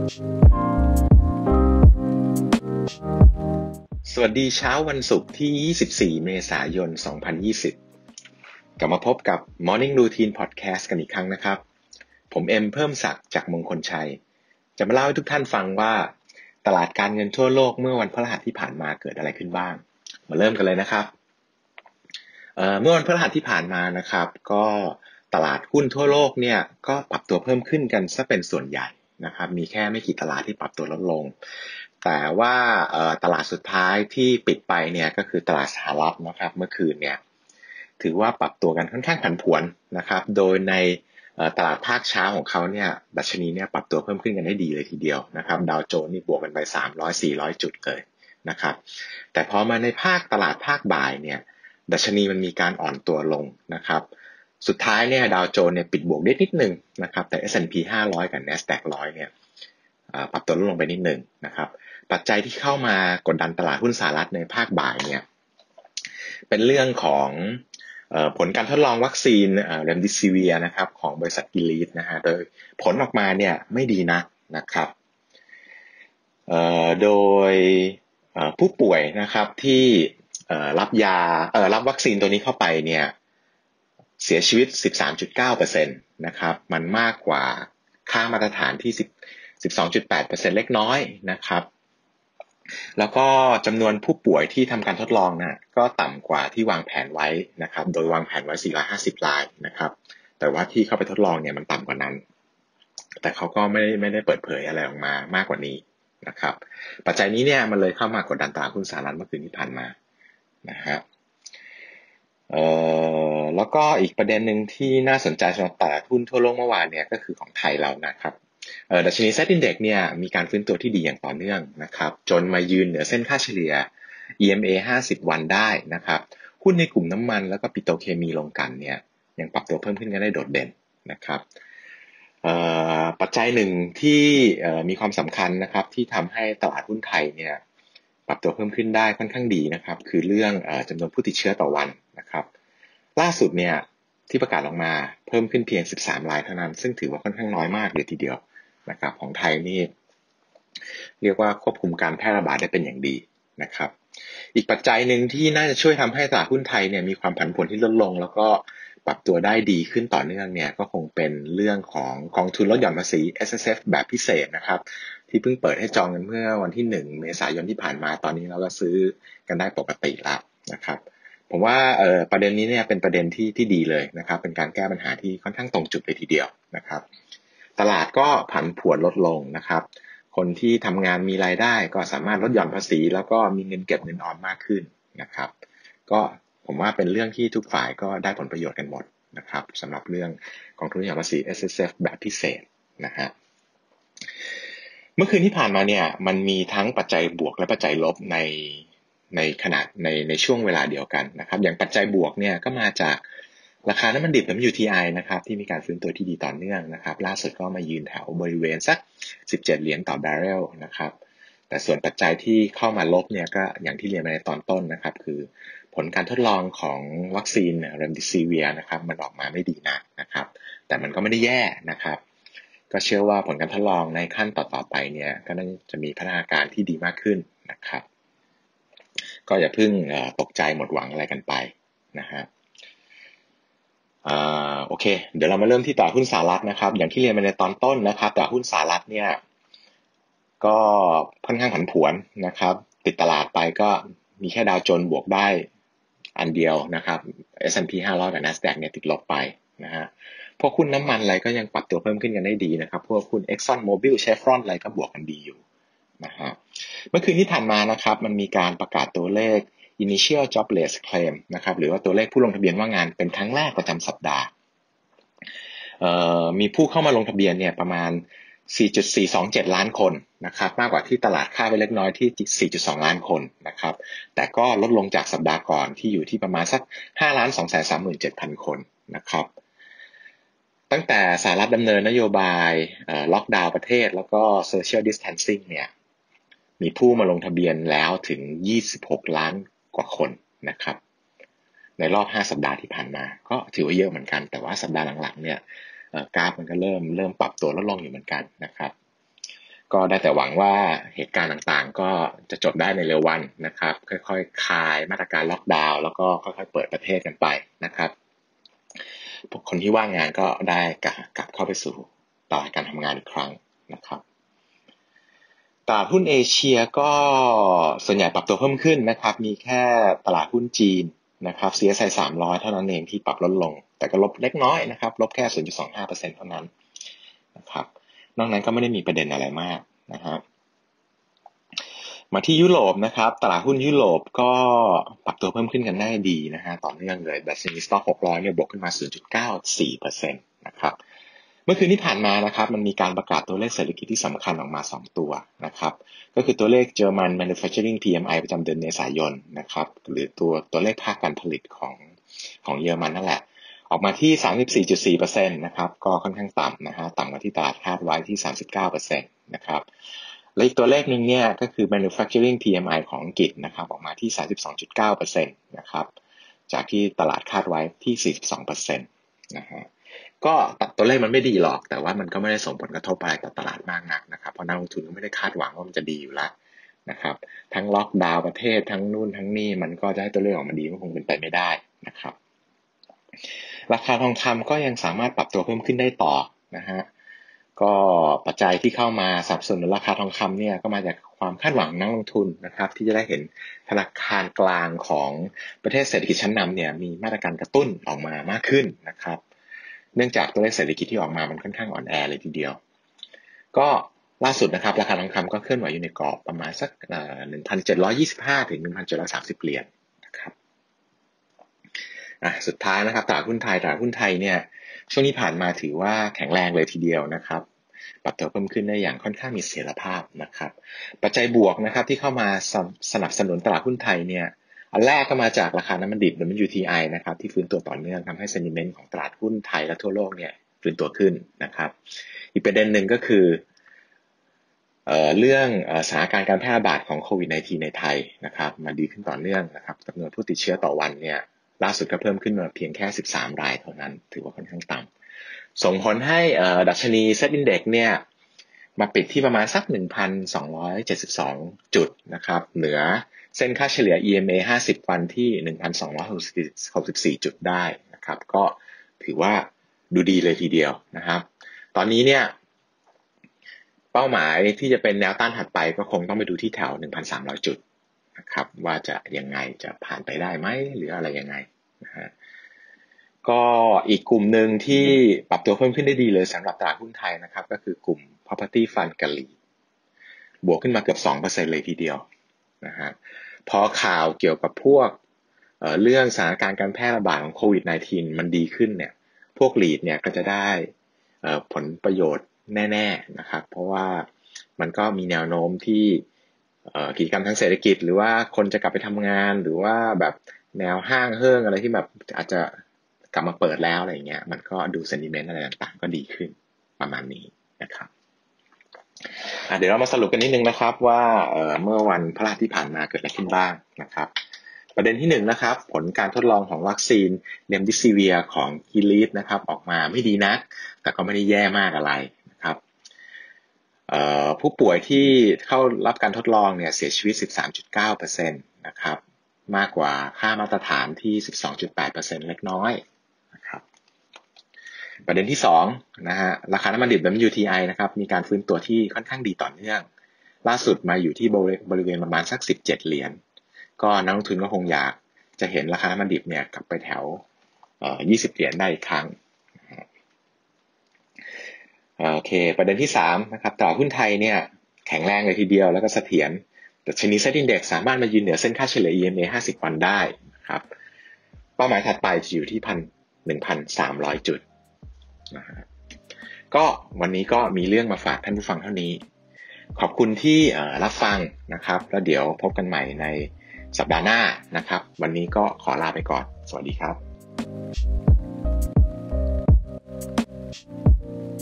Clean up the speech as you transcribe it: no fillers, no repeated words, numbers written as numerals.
สวัสดีเช้าวันศุกร์ที่ 24 เมษายน 2020 กลับมาพบกับ Morning Routine Podcast กันอีกครั้งนะครับ ผมเอ็มเพิ่มศักดิ์จากมงคลชัย จะมาเล่าให้ทุกท่านฟังว่าตลาดการเงินทั่วโลกเมื่อวันพฤหัสที่ผ่านมาเกิดอะไรขึ้นบ้าง มาเริ่มกันเลยนะครับเมื่อวันพฤหัสที่ผ่านมานะครับก็ตลาดหุ้นทั่วโลกเนี่ยก็ปรับตัวเพิ่มขึ้นกันซะเป็นส่วนใหญ่นะครับมีแค่ไม่กี่ตลาดที่ปรับตัวลดลงแต่ว่าตลาดสุดท้ายที่ปิดไปเนี่ยก็คือตลาดสหรัฐนะครับเมื่อคืนเนี่ยถือว่าปรับตัวกันค่อนข้างผันผวนนะครับโดยในตลาดภาคเช้าของเขาเนี่ยดัชนีเนี่ยปรับตัวเพิ่มขึ้นกันได้ดีเลยทีเดียวนะครับดาวโจนส์นี่บวกกันไป300-400 จุดเลยนะครับแต่พอมาในภาคตลาดภาคบ่ายเนี่ยดัชนีมันมีการอ่อนตัวลงนะครับสุดท้ายเนี่ยดาวโจนส์เนี่ยปิดบวกได้นิดนึงนะครับแต่ S&P 500 กับ NASDAQ 100เนี่ยปรับตัวลดลงไปนิดนึงนะครับปัจจัยที่เข้ามากดดันตลาดหุ้นสหรัฐในภาคบ่ายเนี่ยเป็นเรื่องของผลการทดลองวัคซีนเรมดิซิเวียนะครับของบริษัทกิลีดนะฮะโดยผลออกมาเนี่ยไม่ดีนะครับโดยผู้ป่วยนะครับที่รับวัคซีนตัวนี้เข้าไปเนี่ยเสียชีวิต 13.9% นะครับมันมากกว่าค่ามาตรฐานที่ 12.8% เล็กน้อยนะครับแล้วก็จำนวนผู้ป่วยที่ทำการทดลองนะก็ต่ำกว่าที่วางแผนไว้นะครับโดยวางแผนไว้450รายนะครับแต่ว่าที่เข้าไปทดลองเนี่ยมันต่ำกว่านั้นแต่เขาก็ไม่ได้เปิดเผยอะไรออกมามากกว่านี้นะครับปัจจัยนี้เนี่ยมันเลยเข้ามากดดันตลาดหุ้นสหรัฐเมื่อคืนที่ผ่านมานะฮะแล้วก็อีกประเด็นหนึ่งที่น่าสนใจสำหรับตลาดหุ้นทั่วโลกเมื่อวานเนี่ยก็คือของไทยเรานะครับดัชนีเซ็ตอินเด็กซ์เนี่ยมีการฟื้นตัวที่ดีอย่างต่อเนื่องนะครับจนมายืนเหนือเส้นค่าเฉลี่ย EMA 50 วันได้นะครับหุ้นในกลุ่มน้ำมันแล้วก็ปิโตรเคมีโรงกลั่นเนี่ยยังปรับตัวเพิ่มขึ้นกันได้โดดเด่นนะครับปัจจัยหนึ่งที่มีความสำคัญนะครับที่ทำให้ตลาดหุ้นไทยเนี่ยปรับตัวเพิ่มขึ้นได้ค่อนข้างดีนะครับคือเรื่องจำนวนผู้ติดเชื้อต่อวันนะครับล่าสุดเนี่ยที่ประกาศออกมาเพิ่มขึ้นเพียง13รายเท่านั้นซึ่งถือว่าค่อนข้างน้อยมากเลยทีเดียวนะครับของไทยนี่เรียกว่าควบคุมการแพร่ระบาดได้เป็นอย่างดีนะครับอีกปัจจัยหนึ่งที่น่าจะช่วยทำให้ตลาดหุ้นไทยเนี่ยมีความผันผวนที่ลดลงแล้วก็ปรับตัวได้ดีขึ้นต่อเนื่องเนี่ยก็คงเป็นเรื่องของกองทุนลดหย่อนภาษี SSF แบบพิเศษนะครับที่เพิ่งเปิดให้จองกันเมื่อวันที่1เมษายนที่ผ่านมาตอนนี้เราก็ซื้อกันได้ปกติแล้วนะครับผมว่าประเด็นนี้เนี่ยเป็นประเด็นที่ดีเลยนะครับเป็นการแก้ปัญหาที่ค่อนข้างตรงจุดเลยทีเดียวนะครับตลาดก็ผันผวนลดลงนะครับคนที่ทำงานมีรายได้ก็สามารถลดหย่อนภาษีแล้วก็มีเงินเก็บเงินออมมากขึ้นนะครับก็ผมว่าเป็นเรื่องที่ทุกฝ่ายก็ได้ผลประโยชน์กันหมดนะครับสำหรับเรื่องกองทุนลดหย่อนภาษี SSF แบบพิเศษนะฮะเมื่อคืนที่ผ่านมาเนี่ยมันมีทั้งปัจจัยบวกและปัจจัยลบในขณะในช่วงเวลาเดียวกันนะครับอย่างปัจจัยบวกเนี่ยก็มาจากราคาน้ำมันดิบ WTI นะครับที่มีการฟื้นตัวที่ดีต่อเนื่องนะครับล่าสุดก็มายืนแถวบริเวณสัก$17ต่อบาร์เรลนะครับแต่ส่วนปัจจัยที่เข้ามาลบเนี่ยก็อย่างที่เรียนมาในตอนต้นนะครับคือผลการทดลองของวัคซีนเรมดิซิเวียนะครับมันออกมาไม่ดีนะครับแต่มันก็ไม่ได้แย่นะครับก็เชื่อว่าผลการทดลองในขั้นต่อๆไปเนี่ยก็น่าจะมีพัฒนาการที่ดีมากขึ้นนะครับก็อย่าเพิ่งตกใจหมดหวังอะไรกันไปนะฮะโอเคเดี๋ยวเรามาเริ่มที่ตลาดหุ้นสหรัฐนะครับอย่างที่เรียนไปในตอนต้นนะครับตลาดหุ้นสหรัฐเนี่ยก็ค่อนข้างผันผวนนะครับติดตลาดไปก็มีแค่ดาวโจนส์บวกได้อันเดียวนะครับ S&P 500กับ NASDAQ เนี่ยติดลบไปนะฮะพวกหุ้นน้ำมันอะไรก็ยังปรับตัวเพิ่มขึ้นกันได้ดีนะครับพวกหุ้น Exxon Mobil Chevron อะไรก็บวกกันดีอยู่นะฮะเมื่อคืนที่ผ่านมานะครับมันมีการประกาศตัวเลข Initial Jobless Claim นะครับหรือว่าตัวเลขผู้ลงทะเบียนว่างงานเป็นครั้งแรกประจำสัปดาห์มีผู้เข้ามาลงทะเบียนเนี่ยประมาณ 4.427 ล้านคนนะครับมากกว่าที่ตลาดคาดไว้เล็กน้อยที่ 4.2 ล้านคนนะครับแต่ก็ลดลงจากสัปดาห์ก่อนที่อยู่ที่ประมาณสัก 5,237,000 คนนะครับตั้งแต่สหรัฐดำเนินนโยบายล็อกดาวน์ประเทศแล้วก็ Social Distancing เนี่ยมีผู้มาลงทะเบียนแล้วถึง26ล้านกว่าคนนะครับในรอบ5สัปดาห์ที่ผ่านมาก็ถือว่าเยอะเหมือนกันแต่ว่าสัปดาห์หลังๆเนี่ยกราฟมันก็เริ่มปรับตัวลดลงอยู่เหมือนกันนะครับก็ได้แต่หวังว่าเหตุการณ์ต่างๆก็จะจบได้ในเร็ววันนะครับค่อยๆคลายมาตรการล็อกดาวน์แล้วก็ค่อยๆเปิดประเทศกันไปนะครับคนที่ว่างงานก็ได้กลับเข้าไปสู่ตลาดการทำงานอีกครั้งนะครับตลาดหุ้นเอเชียก็ส่วนใหญ่ปรับตัวเพิ่มขึ้นนะครับมีแค่ตลาดหุ้นจีนนะครับ CSI 300เท่านั้นเองที่ปรับลดลงแต่ก็ลบเล็กน้อยนะครับลบแค่ 0.25% เท่านั้นนะครับนอกนั้นก็ไม่ได้มีประเด็นอะไรมากนะครับมาที่ยุโรปนะครับตลาดหุ้นยุโรปก็ปรับตัวเพิ่มขึ้นกันได้ดีนะฮะต่อเนื่องเลยดัชนีสต็อก600เนี่ยบวกขึ้นมา 0.94% นะครับเมื่อคืนที่ผ่านมานะครับมันมีการประกาศตัวเลขเศรษฐกิจที่สำคัญออกมา2ตัวนะครับก็คือตัวเลข German Manufacturing PMI ประจำเดือนเมษายนนะครับหรือตัวเลขภาคการผลิตของเยอรมันนั่นแหละออกมาที่ 34.4% นะครับก็ค่อนข้างต่ำนะฮะต่ำกว่าที่ตลาดคาดไว้ที่ 39% นะครับและอีกตัวเลขหนึ่งเนี่ยก็คือ manufacturing PMI ของอังกฤษนะครับออกมาที่ 32.9% นะครับจากที่ตลาดคาดไว้ที่ 42% นะฮะก็ตัวเลขมันไม่ดีหรอกแต่ว่ามันก็ไม่ได้ส่งผลกระทบอะไรต่อตลาดมากนักนะครับเพราะนักลงทุนก็ไม่ได้คาดหวังว่ามันจะดีอยู่แล้วนะครับทั้งล็อกดาวน์ประเทศทั้งนู่นทั้งนี่มันก็จะให้ตัวเลขออกมาดีก็คงเป็นไปไม่ได้นะครับราคาทองคำก็ยังสามารถปรับตัวเพิ่มขึ้นได้ต่อนะฮะก็ปัจจัยที่เข้ามาสนับสนุนราคาทองคำเนี่ยก็มาจากความคาดหวังนักลงทุนนะครับที่จะได้เห็นธนาคารกลางของประเทศเศรษฐกิจชั้นนำเนี่ยมีมาตรการกระตุ้นออกมามากขึ้นนะครับเนื่องจากตัวเลขเศรษฐกิจที่ออกมามันค่อนข้างอ่อนแอเลยทีเดียวก็ล่าสุดนะครับราคาทองคำก็เคลื่อนไหวอยู่ในกรอบประมาณสัก1,725 ถึง 1,730 เหรียญนะครับสุดท้ายนะครับตลาดหุ้นไทยเนี่ยช่วงที่ผ่านมาถือว่าแข็งแรงเลยทีเดียวนะครับปรับตัวเพิ่มขึ้นได้อย่างค่อนข้างมีเสถียรภาพนะครับปัจจัยบวกนะครับที่เข้ามาสนับสนุนตลาดหุ้นไทยเนี่ยอันแรกก็มาจากราคาน้ำมันดิบ WTI นะครับที่ฟื้นตัวต่อเนื่องทำให้ sentiment ของตลาดหุ้นไทยและทั่วโลกเนี่ยฟื้นตัวขึ้นนะครับอีกประเด็นหนึ่งก็คือเรื่องสถานการณ์การแพร่ระบาดของโควิด -19 ในไทยนะครับมาดีขึ้นต่อเนื่องนะครับจำนวนผู้ติดเชื้อต่อวันเนี่ยล่าสุดก็เพิ่มขึ้นมาเพียงแค่13รายเท่านั้นถือว่าค่อนข้างต่ำส่งผลให้ดัชนี Set Index เนี่ยมาปิดที่ประมาณสัก 1,272 จุดนะครับเหนือเส้นค่าเฉลี่ย EMA 50 วันที่ 1,264 จุดได้นะครับก็ถือว่าดูดีเลยทีเดียวนะครับตอนนี้เนี่ยเป้าหมายที่จะเป็นแนวต้านถัดไปก็คงต้องไปดูที่แถว 1,300 จุดนะครับว่าจะยังไงจะผ่านไปได้ไหมหรืออะไรยังไงนะฮะก็อีกกลุ่มหนึ่งที่ปรับตัวเพิ่มขึ้นได้ดีเลยสำหรับตลาดหุ้นไทยนะครับก็คือกลุ่ม property fund กะหรี่บวกขึ้นมาเกือบ 2% เลยทีเดียวนะฮะพอข่าวเกี่ยวกับพวกเรื่องสถานการณ์การแพร่ระบาดของโควิด -19 มันดีขึ้นเนี่ยพวก REIT เนี่ยก็จะได้ผลประโยชน์แน่ๆนะครับเพราะว่ามันก็มีแนวโน้มที่กิจกรรมทางเศรษฐกิจหรือว่าคนจะกลับไปทำงานหรือว่าแบบแนวห้างเฮิ่งอะไรที่แบบอาจจะกลับมาเปิดแล้วอะไรเงี้ยมันก็ดูเซนติเมนต์อะไรต่างๆก็ดีขึ้นประมาณนี้นะครับเดี๋ยวเรามาสรุปกันนิดนึงนะครับว่าเมื่อวันพฤหัสที่ผ่านมาเกิดอะไรขึ้นบ้างนะครับประเด็นที่1นะครับผลการทดลองของวัคซีนเรมดิซิเวียของกิลีดนะครับออกมาไม่ดีนักแต่ก็ไม่ได้แย่มากอะไรนะครับผู้ป่วยที่เข้ารับการทดลองเนี่ยเสียชีวิต 13.9% นะครับมากกว่าค่ามาตรฐานที่ 12.8% เล็กน้อยนะครับประเด็นที่2นะฮะราคาน้ำมันดิบ WTI นะครับมีการฟื้นตัวที่ค่อนข้างดีต่อเนื่องล่าสุดมาอยู่ที่บริเวณประมาณสัก17เหรียญก็นักลงทุนก็คงอยากจะเห็นราคาน้ำมันดิบเนี่ยกลับไปแถว20เหรียญได้อีกครั้งโอเคประเด็นที่3นะครับตลาดหุ้นไทยเนี่ยแข็งแรงเลยทีเดียวแล้วก็เสถียรดัชนี Set Index สามารถมายืนเหนือเส้นค่าเฉลี่ย EMA 50 วันได้นะครับเป้าหมายถัดไปจะอยู่ที่ 1,300 จุดนะฮะก็วันนี้ก็มีเรื่องมาฝากท่านผู้ฟังเท่านี้ขอบคุณที่รับฟังนะครับแล้วเดี๋ยวพบกันใหม่ในสัปดาห์หน้านะครับวันนี้ก็ขอลาไปก่อนสวัสดีครับ